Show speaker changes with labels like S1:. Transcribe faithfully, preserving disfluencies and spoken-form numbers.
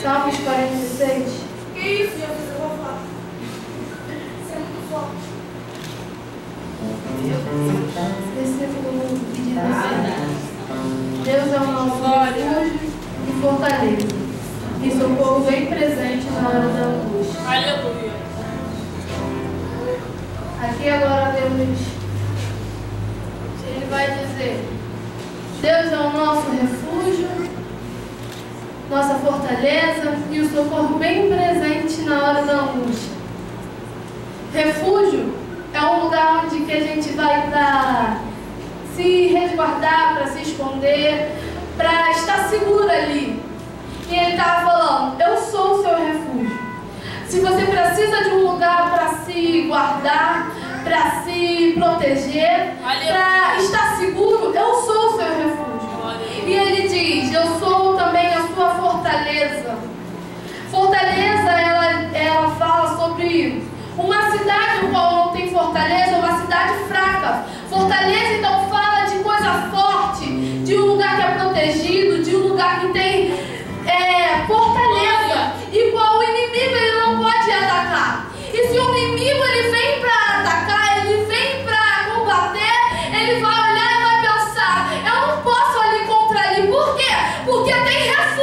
S1: Salmos quarenta e seis.
S2: Que isso, Jesus? Eu vou falar. Isso é muito forte.
S1: Versículo diz assim: Deus é o nosso refúgio e fortaleza, e socorro bem presente na hora da angústia.
S2: Aleluia.
S1: Aqui agora Deus, ele vai dizer: Deus é o nosso refúgio, nossa fortaleza e o socorro bem presente na hora da angústia. Refúgio é um lugar onde que a gente vai para se resguardar, para se esconder, para estar seguro ali. E ele estava falando: eu sou o seu refúgio. Se você precisa de um lugar para se guardar, para se proteger, para estar seguro, eu sou o seu refúgio. E ele diz: eu sou também a sua fortaleza. Fortaleza, ela, ela fala sobre uma cidade no qual não tem fortaleza, uma cidade fraca. Fortaleza então fala de coisa forte, de um lugar que é protegido, de um lugar que tem é, fortaleza, e qual o inimigo ele não pode atacar. E se o inimigo ele vem para atacar, ele vem para combater, ele vai olhar e vai pensar: eu não posso ali contra ali. Por quê? Porque tem